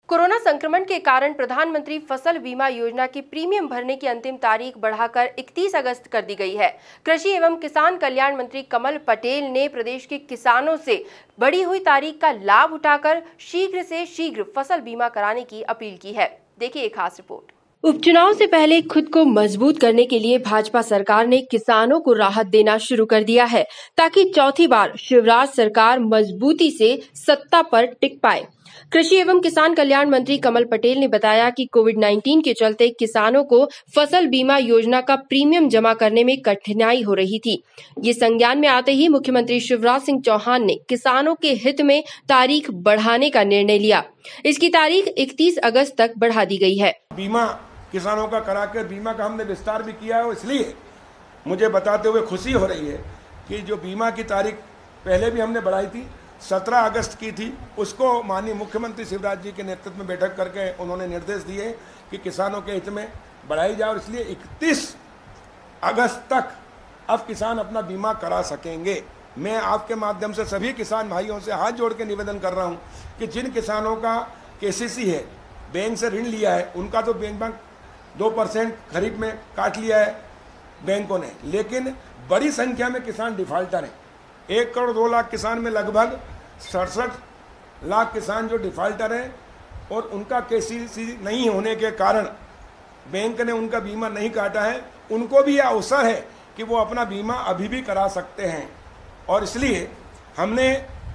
Corona संक्रमण के कारण प्रधानमंत्री फसल बीमा योजना की प्रीमियम भरने की अंतिम तारीख बढ़ाकर 31 अगस्त कर दी गई है। कृषि एवं किसान कल्याण मंत्री कमल पटेल ने प्रदेश के किसानों से बढ़ी हुई तारीख का लाभ उठाकर शीघ्र से शीघ्र फसल बीमा कराने की अपील की है। देखिए एक खास रिपोर्ट। उपचुनाव से पहले खुद को मजबूत करने के लिए भाजपा सरकार ने किसानों को राहत देना शुरू कर दिया है, ताकि चौथी बार शिवराज सरकार मजबूती से सत्ता पर टिक पाए। कृषि एवं किसान कल्याण मंत्री कमल पटेल ने बताया कि कोविड-19 के चलते किसानों को फसल बीमा योजना का प्रीमियम जमा करने में कठिनाई हो रही थी। ये संज्ञान में आते ही मुख्यमंत्री शिवराज सिंह चौहान ने किसानों के हित में तारीख बढ़ाने का निर्णय लिया। इसकी तारीख 31 अगस्त तक बढ़ा दी गई है। बीमा किसानों का कराकर बीमा का हमने विस्तार भी किया है, इसलिए मुझे बताते हुए खुशी हो रही है कि जो बीमा की तारीख पहले भी हमने बढ़ाई थी, 17 अगस्त की थी, उसको माननीय मुख्यमंत्री शिवराज जी के नेतृत्व में बैठक करके उन्होंने निर्देश दिए कि किसानों के हित में बढ़ाई जाए और इसलिए 31 अगस्त तक अब किसान अपना बीमा करा सकेंगे। मैं आपके माध्यम से सभी किसान भाइयों से हाथ जोड़ के निवेदन कर रहा हूं कि जिन किसानों का केसीसी है, बैंक से ऋण लिया है, उनका तो बैंक 2% खरीफ में काट लिया है बैंकों ने, लेकिन बड़ी संख्या में किसान डिफाल्टर हैं। 1 करोड़ 2 लाख किसान में लगभग 67 लाख किसान जो डिफाल्टर हैं और उनका केसीसी नहीं होने के कारण बैंक ने उनका बीमा नहीं काटा है, उनको भी यह अवसर है कि वो अपना बीमा अभी भी करा सकते हैं। और इसलिए हमने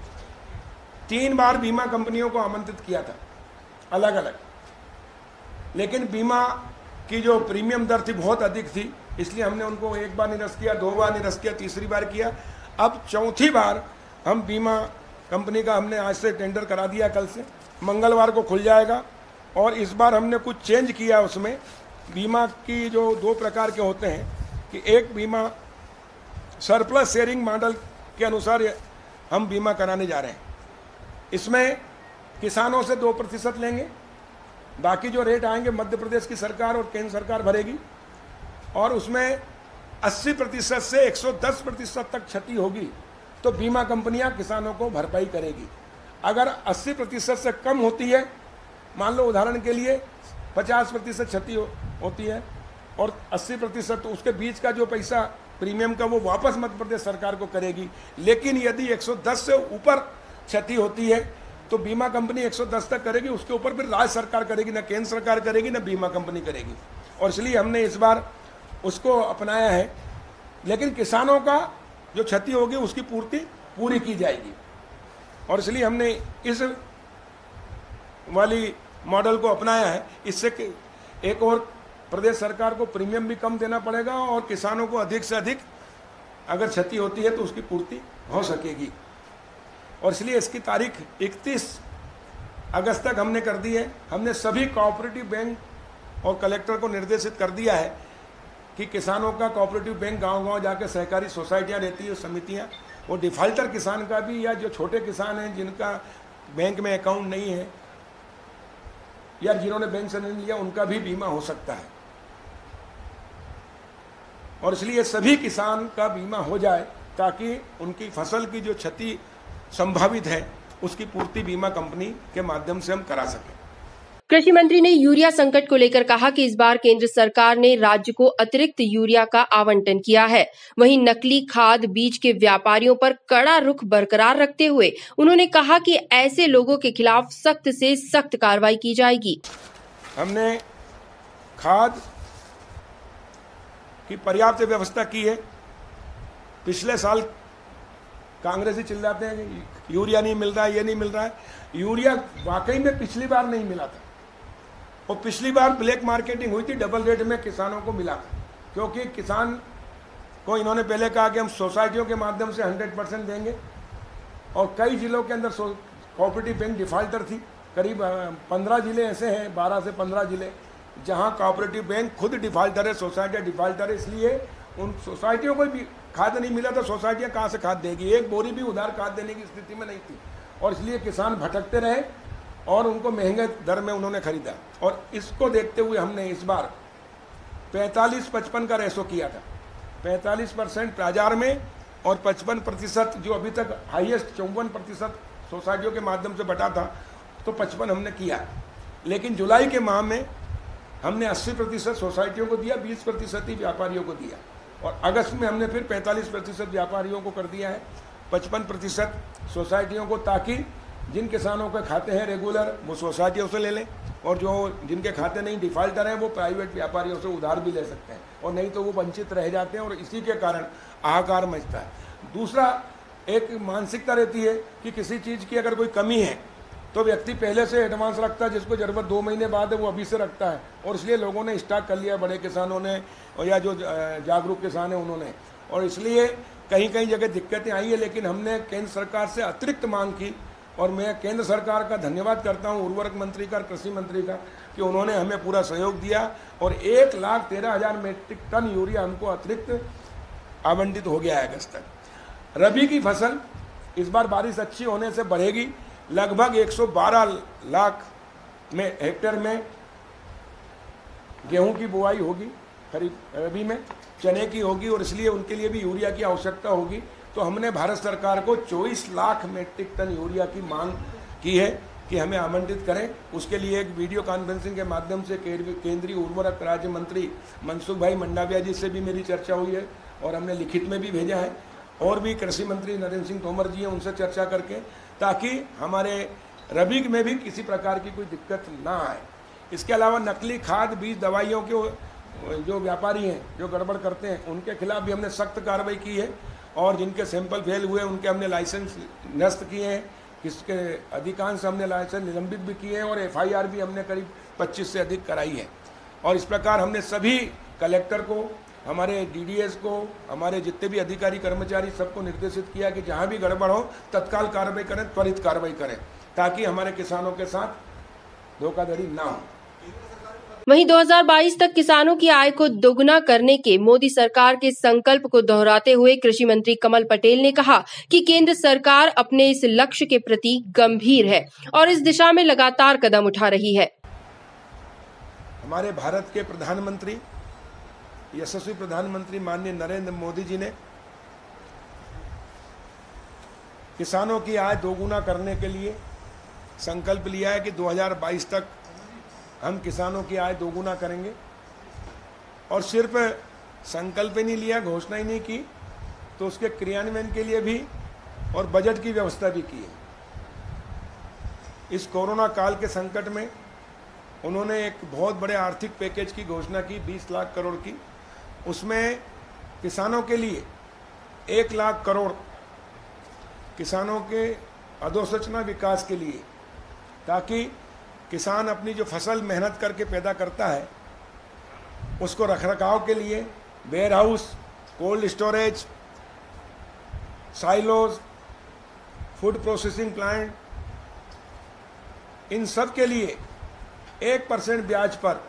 3 बार बीमा कंपनियों को आमंत्रित किया था अलग अलग, लेकिन बीमा की जो प्रीमियम दर थी बहुत अधिक थी, इसलिए हमने उनको 1 बार निरस्त किया, 2 बार निरस्त किया, तीसरी बार किया। अब चौथी बार हम बीमा कंपनी का हमने आज से टेंडर करा दिया, कल से मंगलवार को खुल जाएगा। और इस बार हमने कुछ चेंज किया, उसमें बीमा की जो 2 प्रकार के होते हैं कि एक बीमा सरप्लस शेयरिंग मॉडल के अनुसार हम बीमा कराने जा रहे हैं। इसमें किसानों से 2% लेंगे, बाकी जो रेट आएंगे मध्य प्रदेश की सरकार और केंद्र सरकार भरेगी, और उसमें 80% से 110% तक क्षति होगी तो बीमा कंपनियां किसानों को भरपाई करेगी। अगर 80% से कम होती है, मान लो उदाहरण के लिए 50% क्षति होती है और 80%, तो उसके बीच का जो पैसा प्रीमियम का वो वापस मध्य प्रदेश सरकार को करेगी। लेकिन यदि 110 से ऊपर क्षति होती है तो बीमा कंपनी 110 तक करेगी, उसके ऊपर फिर राज्य सरकार करेगी, ना केंद्र सरकार करेगी, ना बीमा कंपनी करेगी। और इसलिए हमने इस बार उसको अपनाया है, लेकिन किसानों का जो क्षति होगी उसकी पूर्ति पूरी की जाएगी। और इसलिए हमने इस वाली मॉडल को अपनाया है। इससे एक और प्रदेश सरकार को प्रीमियम भी कम देना पड़ेगा और किसानों को अधिक से अधिक अगर क्षति होती है तो उसकी पूर्ति हो सकेगी। और इसलिए इसकी तारीख 31 अगस्त तक हमने कर दी है। हमने सभी कोऑपरेटिव बैंक और कलेक्टर को निर्देशित कर दिया है कि किसानों का कोऑपरेटिव बैंक गांव-गांव जाकर सहकारी सोसाइटियां रहती है, समितियां, वो डिफाल्टर किसान का भी, या जो छोटे किसान हैं जिनका बैंक में अकाउंट नहीं है या जिन्होंने बैंक से नहीं लिया, उनका भी बीमा हो सकता है। और इसलिए सभी किसान का बीमा हो जाए ताकि उनकी फसल की जो क्षति संभावित है उसकी पूर्ति बीमा कंपनी के माध्यम से हम करा सकें। कृषि मंत्री ने यूरिया संकट को लेकर कहा कि इस बार केंद्र सरकार ने राज्य को अतिरिक्त यूरिया का आवंटन किया है। वहीं नकली खाद बीज के व्यापारियों पर कड़ा रुख बरकरार रखते हुए उन्होंने कहा कि ऐसे लोगों के खिलाफ सख्त से सख्त कार्रवाई की जाएगी। हमने खाद की पर्याप्त व्यवस्था की है। पिछले साल कांग्रेसी चिल्लाते हैं कि यूरिया नहीं मिल रहा है, ये नहीं मिल रहा है। यूरिया वाकई में पिछली बार नहीं मिला था, और पिछली बार ब्लैक मार्केटिंग हुई थी, डबल रेट में किसानों को मिला था, क्योंकि किसान को इन्होंने पहले कहा कि हम सोसाइटियों के माध्यम से 100% देंगे। और कई जिलों के अंदर कोऑपरेटिव बैंक डिफाल्टर थी। करीब 15 जिले ऐसे हैं, 12 से 15 जिले, जहां कोऑपरेटिव बैंक खुद डिफाल्टर है, सोसाइटियाँ डिफाल्टर है। इसलिए उन सोसाइटियों को भी खाद नहीं मिला तो सोसाइटियाँ कहाँ से खाद देगी? एक बोरी भी उधार खाद देने की स्थिति में नहीं थी, और इसलिए किसान भटकते रहे और उनको महंगे दर में उन्होंने खरीदा। और इसको देखते हुए हमने इस बार 45-55 का रेशो किया था। 45% बाजार में और 55% जो अभी तक हाईएस्ट 54% सोसाइटियों के माध्यम से बटा था, तो 55 हमने किया। लेकिन जुलाई के माह में हमने 80% सोसाइटियों को दिया, 20% ही व्यापारियों को दिया, और अगस्त में हमने फिर 45% व्यापारियों को कर दिया है, 55% सोसाइटियों को, ताकि जिन किसानों के खाते हैं रेगुलर वो सोसाइटियों से ले लें, और जो जिनके खाते नहीं डिफाल्टर हैं वो प्राइवेट व्यापारियों से उधार भी ले सकते हैं, और नहीं तो वो वंचित रह जाते हैं और इसी के कारण हाहाकार मचता है। दूसरा, एक मानसिकता रहती है कि किसी चीज़ की अगर कोई कमी है तो व्यक्ति पहले से एडवांस रखता है, जिसको ज़रूरत 2 महीने बाद है वो अभी से रखता है, और इसलिए लोगों ने स्टॉक कर लिया, बड़े किसानों ने और या जो जागरूक किसान हैं उन्होंने, और इसलिए कहीं कहीं जगह दिक्कतें आई है। लेकिन हमने केंद्र सरकार से अतिरिक्त मांग की, और मैं केंद्र सरकार का धन्यवाद करता हूं, उर्वरक मंत्री का, कृषि मंत्री का, कि उन्होंने हमें पूरा सहयोग दिया, और 1,13,000 मीट्रिक टन यूरिया हमको अतिरिक्त आवंटित हो गया है अगस्त तक। रबी की फसल इस बार बारिश अच्छी होने से बढ़ेगी, लगभग 112 लाख में हेक्टेयर में गेहूं की बुआई होगी, खरीफ रबी में चने की होगी, और इसलिए उनके लिए भी यूरिया की आवश्यकता होगी। तो हमने भारत सरकार को 24 लाख मीट्रिक टन यूरिया की मांग की है कि हमें आवंटित करें। उसके लिए एक वीडियो कॉन्फ्रेंसिंग के माध्यम से केंद्रीय उर्वरक राज्य मंत्री मनसुख भाई मंडाविया जी से भी मेरी चर्चा हुई है, और हमने लिखित में भी भेजा है, और भी कृषि मंत्री नरेंद्र सिंह तोमर जी हैं, उनसे चर्चा करके, ताकि हमारे रबी में भी किसी प्रकार की कोई दिक्कत ना आए। इसके अलावा नकली खाद, बीज, दवाइयों के जो व्यापारी हैं जो गड़बड़ करते हैं उनके खिलाफ भी हमने सख्त कार्रवाई की है, और जिनके सैंपल फेल हुए उनके हमने लाइसेंस नष्ट किए हैं, किसके अधिकांश हमने लाइसेंस निलंबित भी किए हैं, और FIR भी हमने करीब 25 से अधिक कराई है। और इस प्रकार हमने सभी कलेक्टर को, हमारे DDS को, हमारे जितने भी अधिकारी कर्मचारी सबको निर्देशित किया कि जहां भी गड़बड़ हो तत्काल कार्रवाई करें, त्वरित कार्रवाई करें, ताकि हमारे किसानों के साथ धोखाधड़ी ना हो। वहीं 2022 तक किसानों की आय को दोगुना करने के मोदी सरकार के संकल्प को दोहराते हुए कृषि मंत्री कमल पटेल ने कहा कि केंद्र सरकार अपने इस लक्ष्य के प्रति गंभीर है और इस दिशा में लगातार कदम उठा रही है। हमारे भारत के प्रधानमंत्री, यशस्वी प्रधानमंत्री माननीय नरेंद्र मोदी जी ने किसानों की आय दोगुना करने के लिए संकल्प लिया है कि 2022 तक हम किसानों की आय दोगुना करेंगे, और सिर्फ संकल्प ही नहीं लिया, घोषणा ही नहीं की, तो उसके क्रियान्वयन के लिए भी और बजट की व्यवस्था भी की है। इस कोरोना काल के संकट में उन्होंने एक बहुत बड़े आर्थिक पैकेज की घोषणा की, 20 लाख करोड़ की। उसमें किसानों के लिए 1 लाख करोड़, किसानों के अधोसंरचना विकास के लिए, ताकि किसान अपनी जो फसल मेहनत करके पैदा करता है उसको रखरखाव के लिए warehouse, cold storage, silos, food processing plant, इन सब के लिए 1% ब्याज पर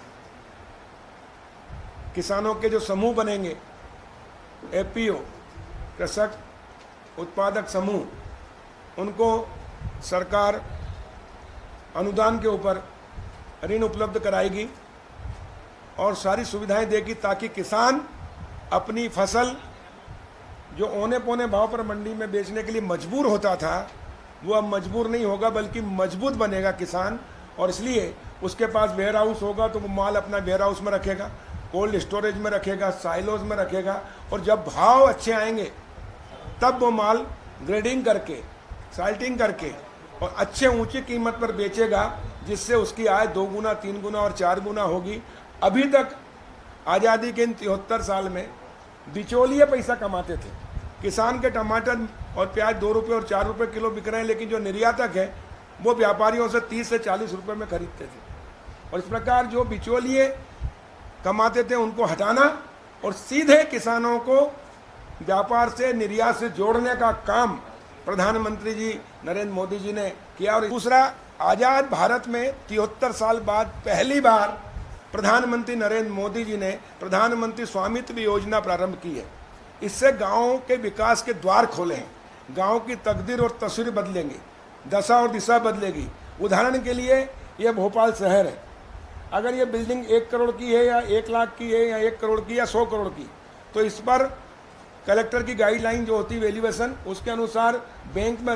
किसानों के जो समूह बनेंगे, FPO, कृषक उत्पादक समूह, उनको सरकार अनुदान के ऊपर ऋण उपलब्ध कराएगी और सारी सुविधाएं देगी, ताकि किसान अपनी फसल जो औने पौने भाव पर मंडी में बेचने के लिए मजबूर होता था, वो अब मजबूर नहीं होगा, बल्कि मजबूत बनेगा किसान। और इसलिए उसके पास वेयर हाउस होगा तो वो माल अपना वेयर हाउस में रखेगा, कोल्ड स्टोरेज में रखेगा, साइलोज में रखेगा, और जब भाव अच्छे आएंगे तब वो माल ग्रेडिंग करके, साल्टिंग करके और अच्छे ऊंची कीमत पर बेचेगा, जिससे उसकी आय 2 गुना, 3 गुना और 4 गुना होगी। अभी तक आज़ादी के इन 73 साल में बिचौलिए पैसा कमाते थे। किसान के टमाटर और प्याज 2 रुपये और 4 रुपये किलो बिक रहे हैं, लेकिन जो निर्यातक है वो व्यापारियों से 30 से 40 रुपये में खरीदते थे। और इस प्रकार जो बिचौलिए कमाते थे उनको हटाना और सीधे किसानों को व्यापार से, निर्यात से जोड़ने का काम प्रधानमंत्री जी नरेंद्र मोदी जी ने किया। और दूसरा, आज़ाद भारत में 73 साल बाद पहली बार प्रधानमंत्री नरेंद्र मोदी जी ने प्रधानमंत्री स्वामित्व योजना प्रारंभ की है। इससे गाँवों के विकास के द्वार खोले हैं, गाँव की तकदीर और तस्वीर बदलेंगी, दशा और दिशा बदलेगी। उदाहरण के लिए ये भोपाल शहर है, अगर ये बिल्डिंग 1 करोड़ की है या 1 लाख की है या 1 करोड़ की या 100 करोड़ की, तो इस पर कलेक्टर की गाइडलाइन जो होती है वैल्यूएशन, उसके अनुसार बैंक में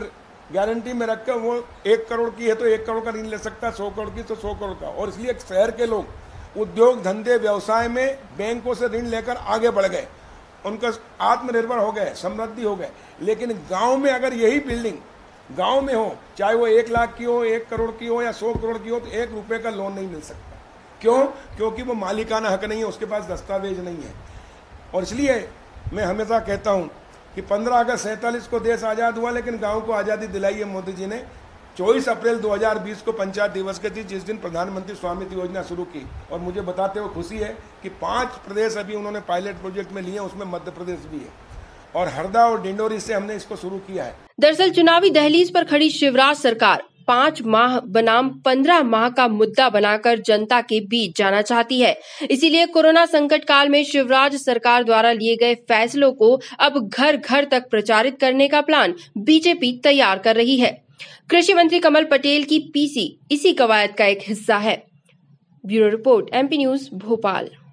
गारंटी में रखकर वो 1 करोड़ की है तो 1 करोड़ का ऋण ले सकता है, 100 करोड़ की तो 100 करोड़ का। और इसलिए शहर के लोग उद्योग धंधे व्यवसाय में बैंकों से ऋण लेकर आगे बढ़ गए, उनका आत्मनिर्भर हो गए, समृद्धि हो गए। लेकिन गांव में अगर यही बिल्डिंग गांव में हो, चाहे वो 1 लाख की हो, 1 करोड़ की हो या 100 करोड़ की हो, तो 1 रुपए का लोन नहीं मिल सकता। क्यों? क्योंकि वो मालिकाना हक नहीं है, उसके पास दस्तावेज नहीं है। और इसलिए मैं हमेशा कहता हूं कि 15 अगस्त 47 को देश आज़ाद हुआ, लेकिन गांव को आज़ादी दिलाई है मोदी जी ने। 24 अप्रैल 2020 को पंचायत दिवस के थी, जिस दिन प्रधानमंत्री स्वामित्व योजना शुरू की। और मुझे बताते हुए खुशी है कि 5 प्रदेश अभी उन्होंने पायलट प्रोजेक्ट में लिए हैं, उसमें मध्य प्रदेश भी है, और हरदा और डिंडोरी से हमने इसको शुरू किया है। दरअसल चुनावी दहलीज पर खड़ी शिवराज सरकार 5 माह बनाम 15 माह का मुद्दा बनाकर जनता के बीच जाना चाहती है। इसीलिए कोरोना संकट काल में शिवराज सरकार द्वारा लिए गए फैसलों को अब घर घर तक प्रचारित करने का प्लान बीजेपी तैयार कर रही है। कृषि मंत्री कमल पटेल की पीसी इसी कवायद का एक हिस्सा है। Bureau report, MP news, Bhopal.